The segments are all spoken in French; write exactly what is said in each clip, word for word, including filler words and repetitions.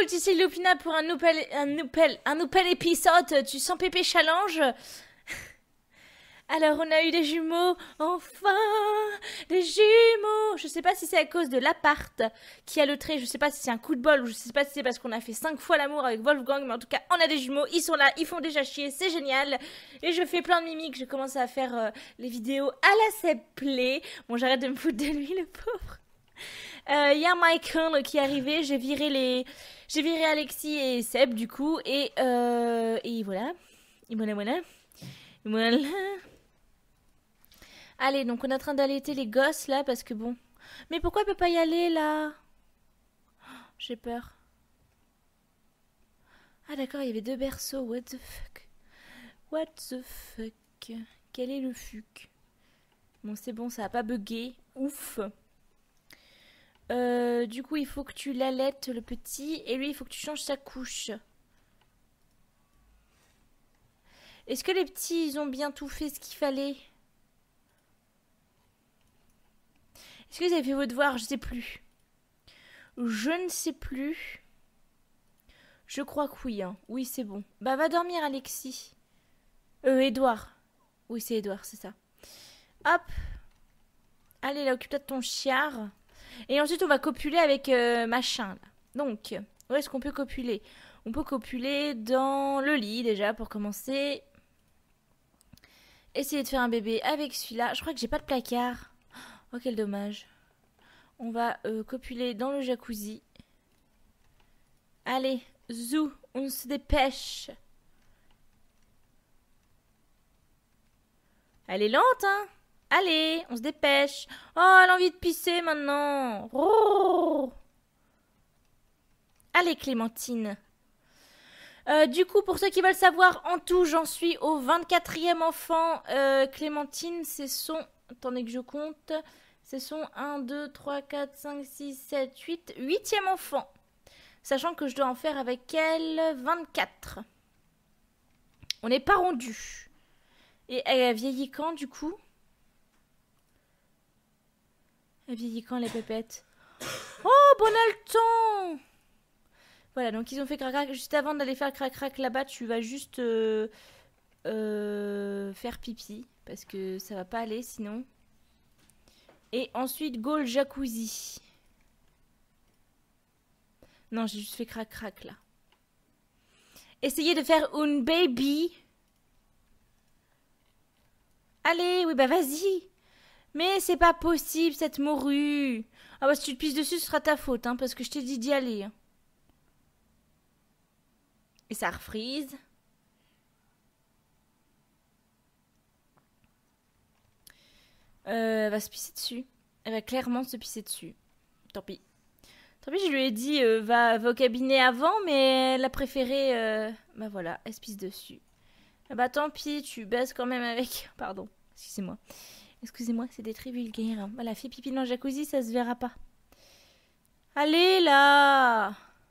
ici Lupina pour un nouvel, un nouvel, un nouvel épisode du Sans Pépé Challenge. Alors, on a eu des jumeaux, enfin, des jumeaux. Je sais pas si c'est à cause de l'appart qui a le trait, je sais pas si c'est un coup de bol ou je sais pas si c'est parce qu'on a fait cinq fois l'amour avec Wolfgang, mais en tout cas, on a des jumeaux, ils sont là, ils font déjà chier, c'est génial. Et je fais plein de mimiques, je commence à faire euh, les vidéos à la Seb Play. Bon, j'arrête de me foutre de lui, le pauvre. Il euh, y a Michael qui est arrivé, j'ai viré les... J'ai viré Alexis et Seb, du coup, et, euh, et voilà. Et voilà, voilà. Et voilà. Allez, donc on est en train d'allaiter les gosses, là, parce que bon... Mais pourquoi elle peut pas y aller, là? J'ai peur. Ah, d'accord, il y avait deux berceaux. What the fuck? What the fuck? Quel est le fuck? Bon, c'est bon, ça a pas bugué. Ouf. Euh, du coup, il faut que tu l'allaites, le petit. Et lui, il faut que tu changes sa couche. Est-ce que les petits, ils ont bien tout fait ce qu'il fallait? Est-ce que vous avez fait vos devoirs? Je sais plus. Je ne sais plus. Je crois que oui. Hein. Oui, c'est bon. Bah, va dormir, Alexis. Euh, Edouard. Oui, c'est Edouard, c'est ça. Hop. Allez, là, occupe-toi de ton chiard. Et ensuite, on va copuler avec euh, machin. Là. Donc, où est-ce qu'on peut copuler? On peut copuler dans le lit, déjà, pour commencer. Essayer de faire un bébé avec celui-là. Je crois que j'ai pas de placard. Oh, quel dommage. On va euh, copuler dans le jacuzzi. Allez, zou, on se dépêche. Elle est lente, hein? Allez, on se dépêche. Oh, elle a envie de pisser maintenant. Oh. Allez, Clémentine. Euh, du coup, pour ceux qui veulent savoir, en tout, j'en suis au vingt-quatrième enfant. Euh, Clémentine, c'est son... Attendez que je compte. C'est son un, deux, trois, quatre, cinq, six, sept, huit. Huitième enfant. Sachant que je dois en faire avec elle vingt-quatre. On n'est pas rendu. Et elle a vieilli quand, du coup? Elle vieillit quand, les pépettes? Oh, bon, on a le temps! Voilà, donc ils ont fait crac-crac. Juste avant d'aller faire crac-crac là-bas, tu vas juste euh, euh, faire pipi. Parce que ça va pas aller, sinon. Et ensuite, go le jacuzzi. Non, j'ai juste fait crac-crac, là. Essayez de faire une baby. Allez, oui, bah vas-y. Mais c'est pas possible, cette morue. Ah bah si tu te pisses dessus, ce sera ta faute, hein, parce que je t'ai dit d'y aller. Et ça refreeze. Euh, elle va se pisser dessus. Elle va clairement se pisser dessus. Tant pis. Tant pis, je lui ai dit, euh, va, va au cabinet avant, mais elle a préféré... Euh... Bah voilà, elle se pisse dessus. Ah bah tant pis, tu baises quand même avec... Pardon, excusez-moi. Excusez-moi, c'était très vulgaire. Voilà, fait pipi dans le jacuzzi, ça se verra pas. Allez, là!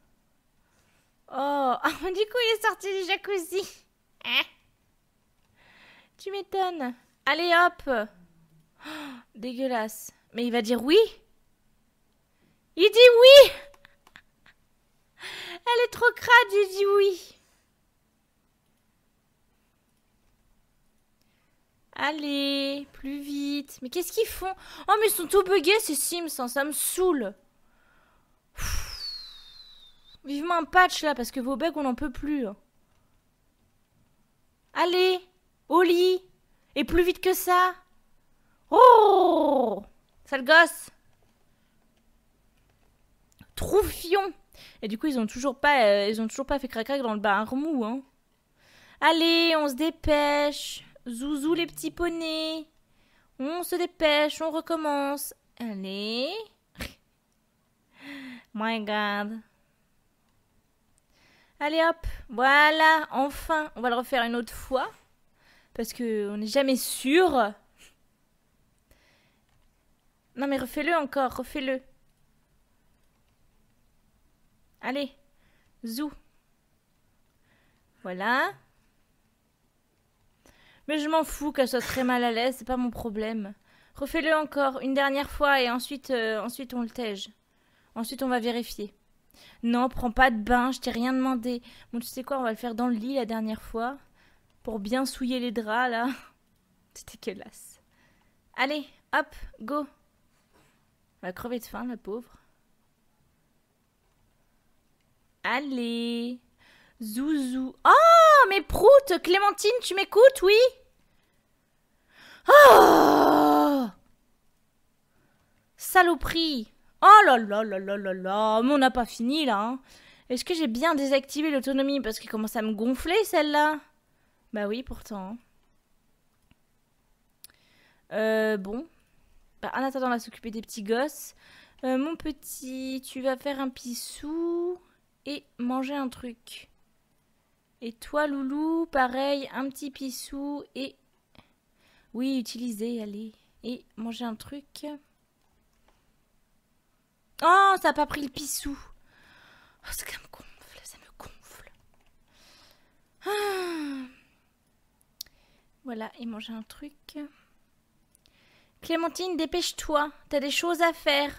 Oh, ah, du coup, il est sorti du jacuzzi. Hein? Tu m'étonnes. Allez, hop! Oh, dégueulasse. Mais il va dire oui? Il dit oui! Elle est trop crade, il dit oui. Allez, plus vite. Mais qu'est-ce qu'ils font? Oh, mais ils sont tout buggés, ces Sims, hein, ça me saoule. Vivement un patch, là, parce que vos bugs, on n'en peut plus. Allez, au lit. Et plus vite que ça. Oh! Sale gosse. Troufion. Et du coup, ils ont toujours pas, euh, ils ont toujours pas fait crac-crac dans le bar mou, hein. Allez, on se dépêche. Zouzou les petits poneys. On se dépêche, on recommence. Allez. My God. Allez hop, voilà, enfin. On va le refaire une autre fois. Parce qu'on n'est jamais sûr. Non mais refais-le encore, refais-le. Allez, zou. Voilà. Mais je m'en fous qu'elle soit très mal à l'aise, c'est pas mon problème. Refais-le encore une dernière fois et ensuite, euh, ensuite on le tège. Ensuite on va vérifier. Non, prends pas de bain, je t'ai rien demandé. Bon, tu sais quoi, on va le faire dans le lit la dernière fois. Pour bien souiller les draps, là. C'est dégueulasse. Allez, hop, go. Elle va crever de faim, la pauvre. Allez. Zouzou. Oh, mais Prout, Clémentine, tu m'écoutes, oui? Oh! Saloperie. Oh là là là là là là. Mais on n'a pas fini, là. Hein. Est-ce que j'ai bien désactivé l'autonomie? Parce qu'elle commence à me gonfler, celle-là. Bah oui, pourtant. Euh, bon. Bah, en attendant, on va s'occuper des petits gosses. Euh, mon petit, tu vas faire un pissou et manger un truc. Et toi, Loulou, pareil, un petit pissou et... Oui, utiliser, allez. Et manger un truc. Oh, ça n'a pas pris le pissou. Oh, ça me gonfle, ça me gonfle. Ah. Voilà, et manger un truc. Clémentine, dépêche-toi. T'as des choses à faire.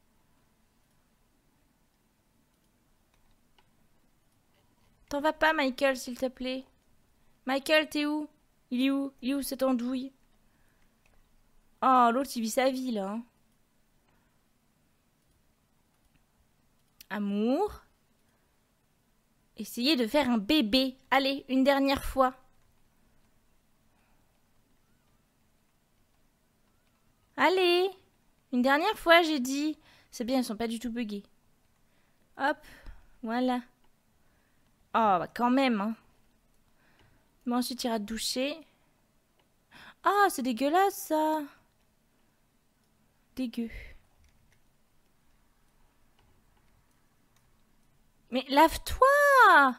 T'en vas pas, Michael, s'il te plaît. Michael, t'es où? Il est où? Il est où cette andouille? Oh, l'autre, il vit sa vie, là. Hein. Amour. Essayez de faire un bébé. Allez, une dernière fois. Allez. Une dernière fois, j'ai dit. C'est bien, ils sont pas du tout buggés. Hop. Voilà. Oh, bah quand même, hein. Bon, ensuite, tu iras te doucher. Ah, c'est dégueulasse, ça. Dégueu. Mais lave-toi.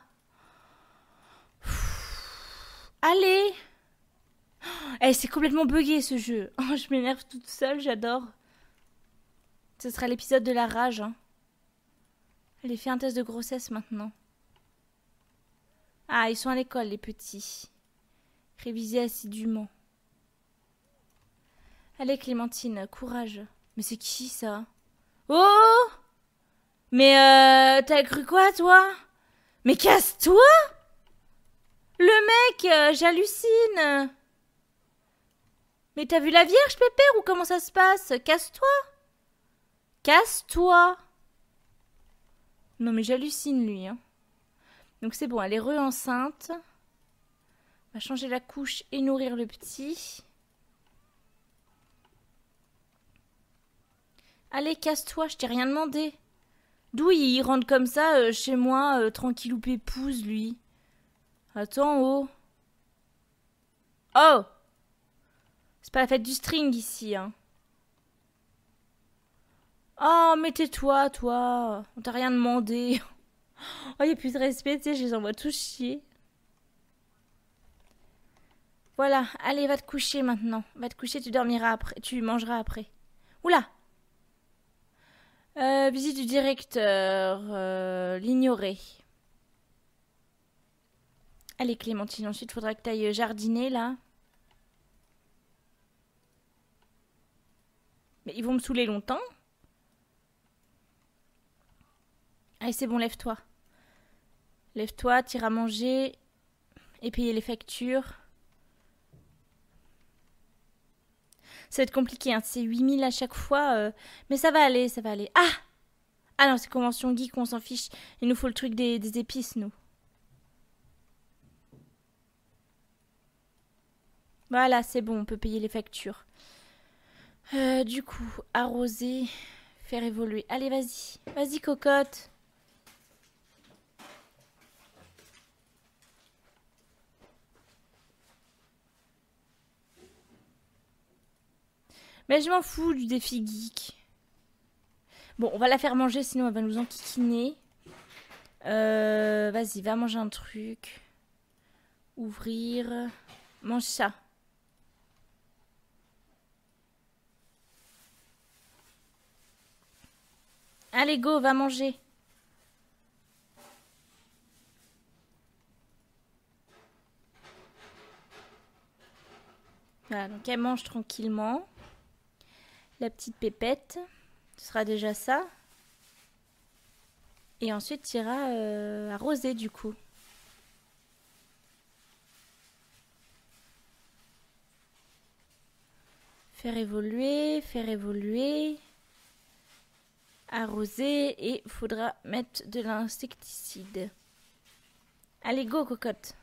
Allez. Eh, c'est complètement buggé, ce jeu. Oh, je m'énerve toute seule, j'adore. Ce sera l'épisode de la rage. Hein. Allez, fais un test de grossesse, maintenant. Ah, ils sont à l'école, les petits. Révisez assidûment. Allez, Clémentine, courage. Mais c'est qui, ça? Oh! Mais euh, t'as cru quoi, toi? Mais casse-toi! Le mec, euh, j'hallucine. Mais t'as vu la Vierge, Pépère, ou comment ça se passe? Casse-toi! Casse-toi! Non, mais j'hallucine, lui. Hein. Donc c'est bon, elle est re-enceinte. On va changer la couche et nourrir le petit. Allez, casse-toi, je t'ai rien demandé. D'où il rentre comme ça euh, chez moi, euh, tranquillou pépouze, lui. Attends, oh. Oh! C'est pas la fête du string ici, hein. Oh, mais tais-toi, toi. On t'a rien demandé. Oh, y a plus de respect, tu sais, je les envoie tous chier. Voilà, allez, va te coucher maintenant. Va te coucher, tu dormiras après. Tu mangeras après. Oula! Euh, visite du directeur. Euh, L'ignorer. Allez, Clémentine, ensuite, il faudra que tu ailles jardiner, là. Mais ils vont me saouler longtemps. Allez, c'est bon, lève-toi. Lève-toi, t'iras manger et payer les factures. Ça va être compliqué, hein. C'est huit mille à chaque fois. Euh... Mais ça va aller, ça va aller. Ah! Ah non, c'est convention geek, on s'en fiche. Il nous faut le truc des, des épices, nous. Voilà, c'est bon, on peut payer les factures. Euh, du coup, arroser, faire évoluer. Allez, vas-y. Vas-y, cocotte. Mais je m'en fous du défi geek. Bon, on va la faire manger, sinon elle va nous enquiquiner. Euh, vas-y, va manger un truc. Ouvrir. Mange ça. Allez, go, va manger. Voilà, donc elle mange tranquillement. La petite pépette. Ce sera déjà ça. Et ensuite, tu iras euh, arroser du coup. Faire évoluer, faire évoluer. Arroser et faudra mettre de l'insecticide. Allez, go, cocotte.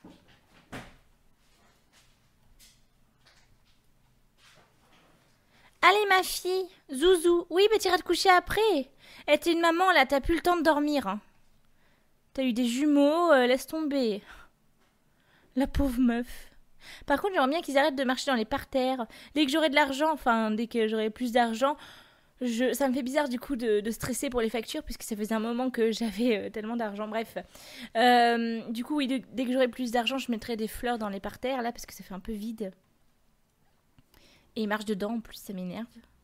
Allez, ma fille. Zouzou. Oui, mais t'iras te coucher après. Eh, t'es une maman, là, t'as plus le temps de dormir. Hein. T'as eu des jumeaux, euh, laisse tomber. La pauvre meuf. Par contre, j'aimerais bien qu'ils arrêtent de marcher dans les parterres. Dès que j'aurai de l'argent, enfin, dès que j'aurai plus d'argent, je... ça me fait bizarre du coup de, de stresser pour les factures, puisque ça faisait un moment que j'avais euh, tellement d'argent. Bref. Euh, du coup, oui, de... dès que j'aurai plus d'argent, je mettrai des fleurs dans les parterres, là, parce que ça fait un peu vide. Et ils marchent dedans, en plus, ça m'énerve.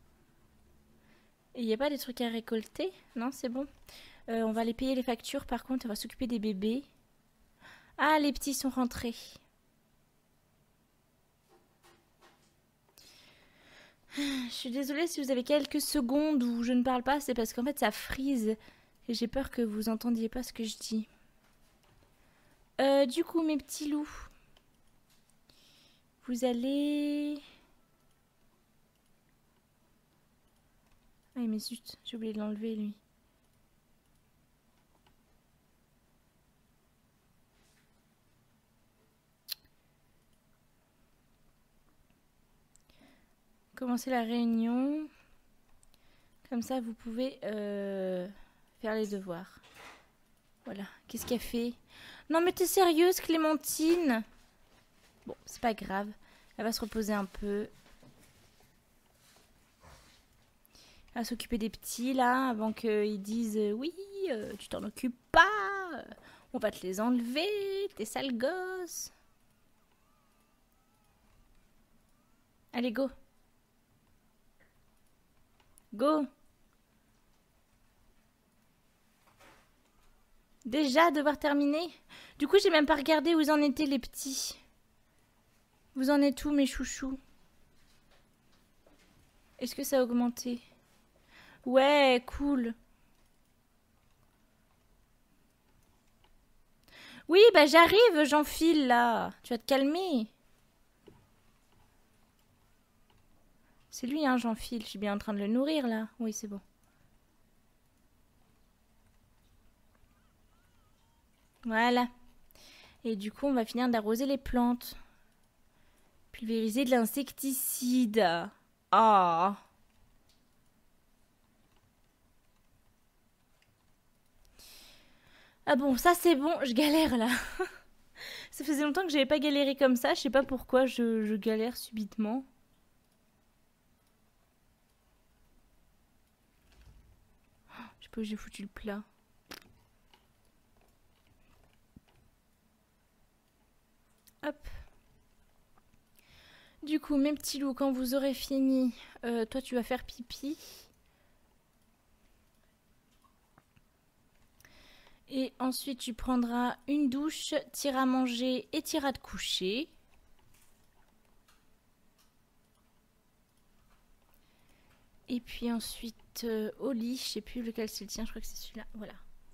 Et il n'y a pas des trucs à récolter? Non, c'est bon. Euh, on va aller payer les factures, par contre, on va s'occuper des bébés. Ah, les petits sont rentrés. Je suis désolée si vous avez quelques secondes où je ne parle pas, c'est parce qu'en fait ça frise et j'ai peur que vous entendiez pas ce que je dis. Euh, du coup, mes petits loups, vous allez... Ah mais zut, j'ai oublié de l'enlever lui. Commencez la réunion. Comme ça, vous pouvez euh, faire les devoirs. Voilà. Qu'est-ce qu'elle fait? Non, mais t'es sérieuse, Clémentine? Bon, c'est pas grave. Elle va se reposer un peu. Elle va s'occuper des petits, là, avant qu'ils disent euh, oui, euh, tu t'en occupes pas. euh, On va te les enlever, t'es sale gosse. Allez, go. Go. Déjà, devoir terminer? Du coup, j'ai même pas regardé où en étaient les petits. Vous en êtes où, mes chouchous? Est-ce que ça a augmenté? Ouais, cool. Oui, bah j'arrive, j'enfile là. Tu vas te calmer. C'est lui, hein, j'enfile. Je suis bien en train de le nourrir là. Oui, c'est bon. Voilà. Et du coup, on va finir d'arroser les plantes. Pulvériser de l'insecticide. Ah. Ah bon, ça c'est bon, je galère là. Ça faisait longtemps que j'avais pas galéré comme ça, je sais pas pourquoi je, je galère subitement. Je sais pas où j'ai foutu le plat. Hop. Du coup, mes petits loups, quand vous aurez fini, euh, toi tu vas faire pipi. Et ensuite, tu prendras une douche, t'iras manger et t'iras te coucher. Et puis ensuite, euh, au lit, je sais plus lequel c'est le tien, je crois que c'est celui-là. Voilà.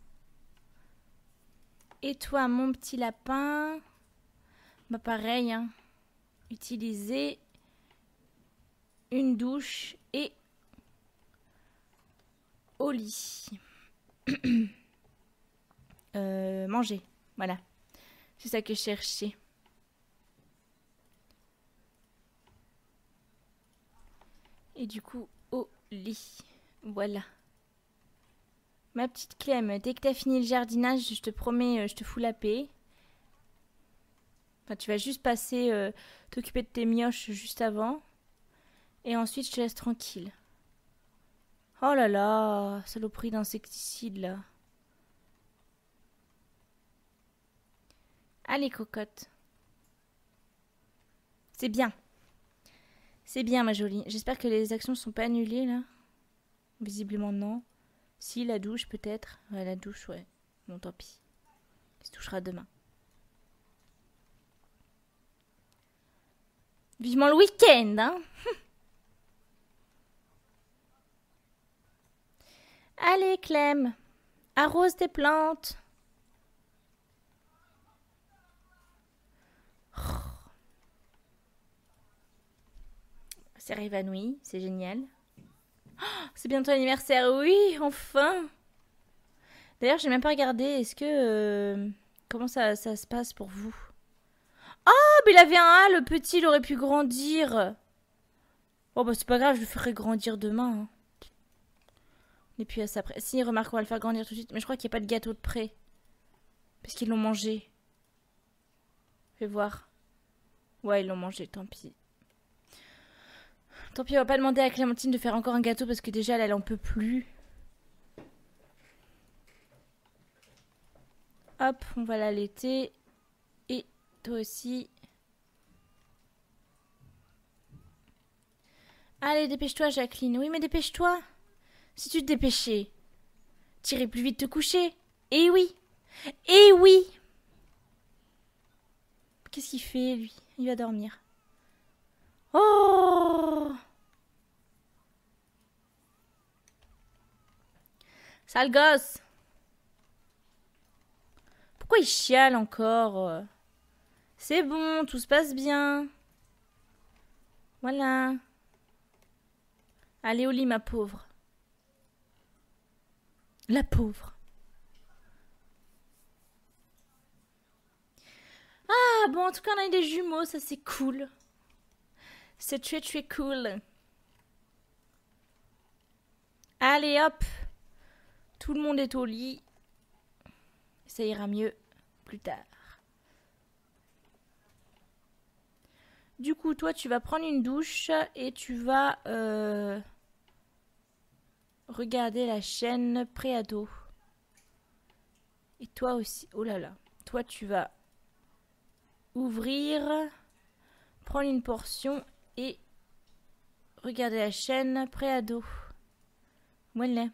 Et toi, mon petit lapin, bah pareil, hein. Utiliser une douche et au lit. euh, manger, voilà. C'est ça que je cherchais. Et du coup, au lit. Voilà. Ma petite Clem, dès que t'as fini le jardinage, je te promets, je te fous la paix. Enfin, tu vas juste passer, euh, t'occuper de tes mioches juste avant. Et ensuite, je te laisse tranquille. Oh là là, saloperie d'insecticide, là. Allez, cocotte. C'est bien. C'est bien, ma jolie. J'espère que les actions ne sont pas annulées, là. Visiblement, non. Si, la douche, peut-être. Ouais, la douche, ouais. Bon, tant pis. Il se touchera demain. Vivement le week-end, hein. Allez, Clem. Arrose tes plantes. C'est réévanouie, c'est génial. Oh, c'est bientôt l'anniversaire, oui, enfin. D'ailleurs, j'ai même pas regardé. Est-ce que... Euh, comment ça, ça se passe pour vous? Oh, mais il avait un A, le petit, il aurait pu grandir. Oh, bah c'est pas grave, je le ferai grandir demain. Hein. Et puis à ça après. Si, remarque, on va le faire grandir tout de suite. Mais je crois qu'il n'y a pas de gâteau de près. Parce qu'ils l'ont mangé. Fais voir. Ouais, ils l'ont mangé, tant pis. Tant pis, on va pas demander à Clémentine de faire encore un gâteau parce que déjà, elle, elle en peut plus. Hop, on va l'allaiter. Et toi aussi. Allez, dépêche-toi, Jacqueline. Oui, mais dépêche-toi. Si tu te dépêchais, t'irais plus vite te coucher. Eh oui. Eh oui. Qu'est-ce qu'il fait, lui? Il va dormir. Oh! Sale gosse! Pourquoi il chiale encore? C'est bon, tout se passe bien. Voilà. Allez au lit, ma pauvre. La pauvre. Ah, bon, en tout cas, on a eu des jumeaux, ça c'est cool. C'est très très cool. Allez, hop. Tout le monde est au lit. Ça ira mieux plus tard. Du coup, toi, tu vas prendre une douche et tu vas euh, regarder la chaîne préado. Et toi aussi. Oh là là. Toi, tu vas ouvrir, prendre une portion et regarder la chaîne préado. Voilà.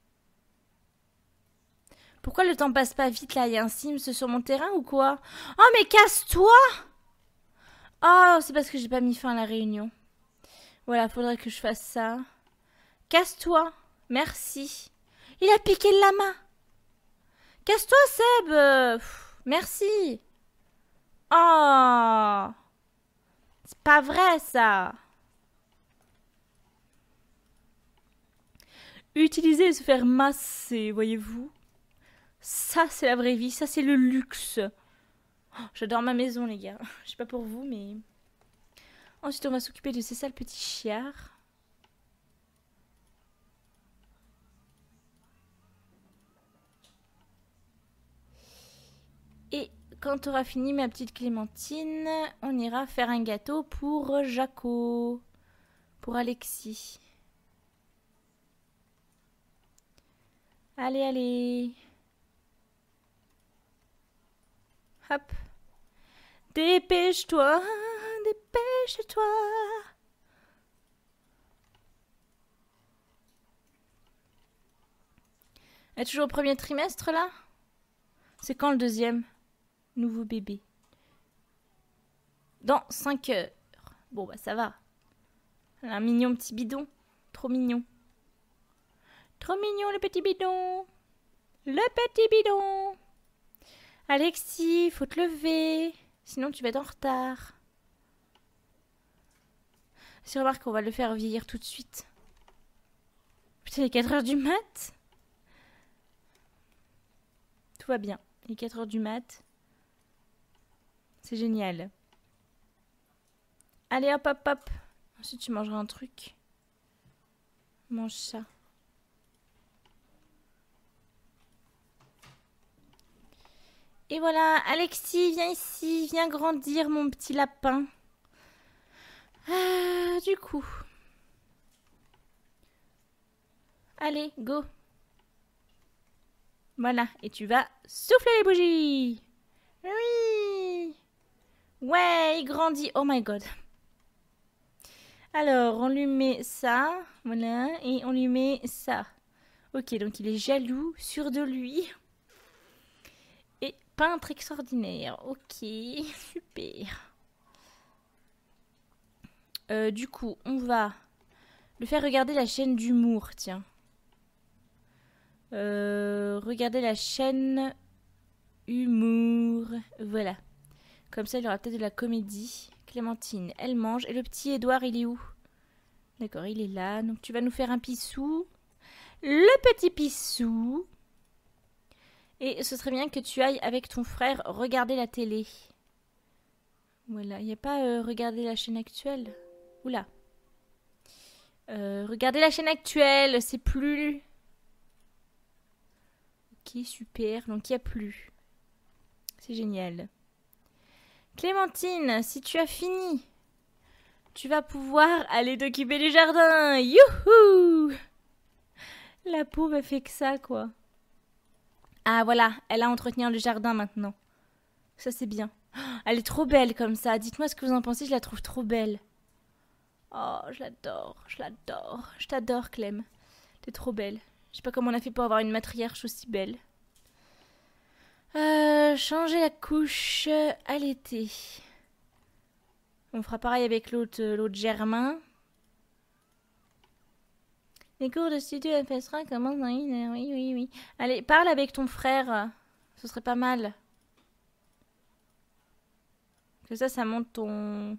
Pourquoi le temps passe pas vite là? Il y a un Sims sur mon terrain ou quoi? Oh mais casse-toi! Oh, c'est parce que j'ai pas mis fin à la réunion. Voilà, faudrait que je fasse ça. Casse-toi. Merci. Il a piqué le lama. Casse-toi, Seb. Euh, pff, merci. Oh. C'est pas vrai, ça. Utiliser et se faire masser, voyez-vous. Ça, c'est la vraie vie. Ça, c'est le luxe. Oh, j'adore ma maison, les gars. Je sais pas pour vous, mais... Ensuite, on va s'occuper de ces sales petits chiards. Et quand tu auras fini, ma petite Clémentine, on ira faire un gâteau pour Jaco. Pour Alexis. Allez, allez. Hop. Dépêche-toi, dépêche-toi. Elle est toujours au premier trimestre, là? C'est quand le deuxième? Nouveau bébé. Dans cinq heures. Bon, bah ça va. Un mignon petit bidon. Trop mignon. Trop mignon, le petit bidon. Le petit bidon. Alexis, faut te lever. Sinon, tu vas être en retard. Si remarque qu'on va le faire vieillir tout de suite. Putain, il est quatre heures du mat. Tout va bien. Il est quatre heures du mat. C'est génial. Allez, hop, hop, hop. Ensuite, tu mangeras un truc. Mange ça. Et voilà, Alexis, viens ici. Viens grandir, mon petit lapin. Ah, du coup. Allez, go. Voilà, et tu vas souffler les bougies. Oui. Ouais, il grandit. Oh my god. Alors, on lui met ça. Voilà, et on lui met ça. Ok, donc il est jaloux, sûr de lui. Et peintre extraordinaire. Ok, super. Euh, du coup, on va le faire regarder la chaîne d'humour, tiens. Euh, regardez la chaîne Humour. Voilà. Comme ça, il y aura peut-être de la comédie. Clémentine, elle mange. Et le petit Édouard, il est où? D'accord, il est là. Donc, tu vas nous faire un pissou. Le petit pissou. Et ce serait bien que tu ailles avec ton frère regarder la télé. Voilà, il n'y a pas euh, regarder la chaîne actuelle. Oula. Euh, regardez la chaîne actuelle, c'est plus... Ok, super. Donc, il n'y a plus. C'est génial. Clémentine, si tu as fini, tu vas pouvoir aller t'occuper du jardin. Youhou! La pauvre, elle fait que ça, quoi. Ah, voilà, elle a entretenu le jardin maintenant. Ça, c'est bien. Oh, elle est trop belle comme ça. Dites-moi ce que vous en pensez, je la trouve trop belle. Oh, je l'adore, je l'adore. Je t'adore, Clem. T'es trop belle. Je sais pas comment on a fait pour avoir une matriarche aussi belle. Euh, changer la couche à l'été. On fera pareil avec l'autre l'autre Germain. Les cours de studio F S R A commencent dans une heure. Oui, oui, oui. Allez, parle avec ton frère. Ce serait pas mal. Que ça, ça monte ton...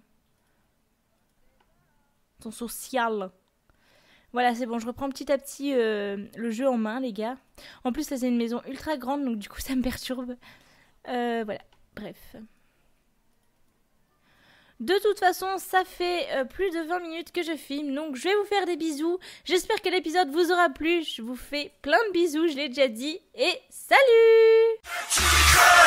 ton social. Voilà, c'est bon, je reprends petit à petit euh, le jeu en main, les gars. En plus, là, c'est une maison ultra grande, donc du coup, ça me perturbe. Euh, voilà, bref. De toute façon, ça fait euh, plus de vingt minutes que je filme, donc je vais vous faire des bisous. J'espère que l'épisode vous aura plu. Je vous fais plein de bisous, je l'ai déjà dit. Et salut!